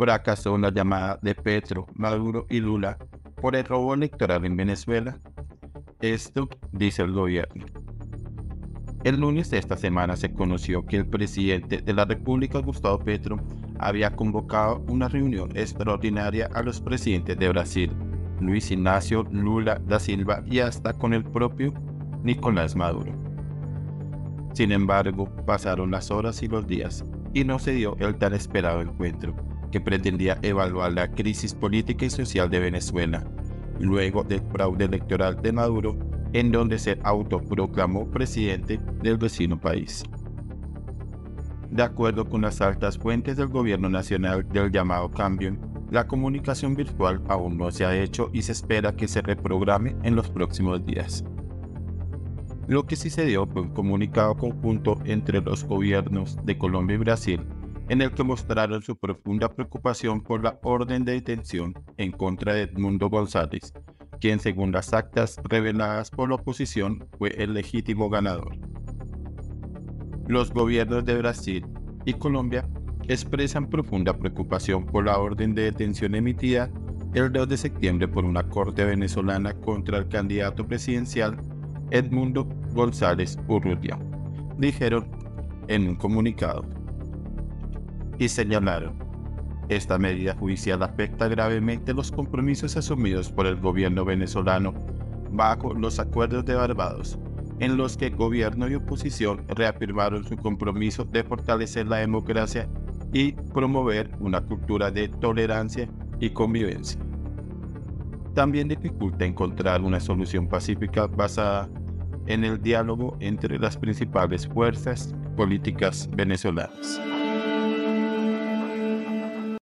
fracasó la llamada de Petro, Maduro y Lula por el robo electoral en Venezuela. Esto dice el gobierno. El lunes de esta semana se conoció que el presidente de la República, Gustavo Petro, había convocado una reunión extraordinaria a los presidentes de Brasil, Luis Ignacio Lula da Silva, y hasta con el propio Nicolás Maduro. Sin embargo, pasaron las horas y los días, y no se dio el tan esperado encuentro, que pretendía evaluar la crisis política y social de Venezuela, luego del fraude electoral de Maduro, en donde se autoproclamó presidente del vecino país. De acuerdo con las altas fuentes del gobierno nacional del llamado cambio, la comunicación virtual aún no se ha hecho y se espera que se reprograme en los próximos días. Lo que sí se dio fue un comunicado conjunto entre los gobiernos de Colombia y Brasil, en el que mostraron su profunda preocupación por la orden de detención en contra de Edmundo González, quien, según las actas reveladas por la oposición, fue el legítimo ganador. Los gobiernos de Brasil y Colombia expresan profunda preocupación por la orden de detención emitida el 2 de septiembre por una corte venezolana contra el candidato presidencial Edmundo González Urrutia, dijeron en un comunicado, y señalaron: esta medida judicial afecta gravemente los compromisos asumidos por el gobierno venezolano bajo los acuerdos de Barbados, en los que gobierno y oposición reafirmaron su compromiso de fortalecer la democracia y promover una cultura de tolerancia y convivencia. También dificulta encontrar una solución pacífica basada en el diálogo entre las principales fuerzas políticas venezolanas.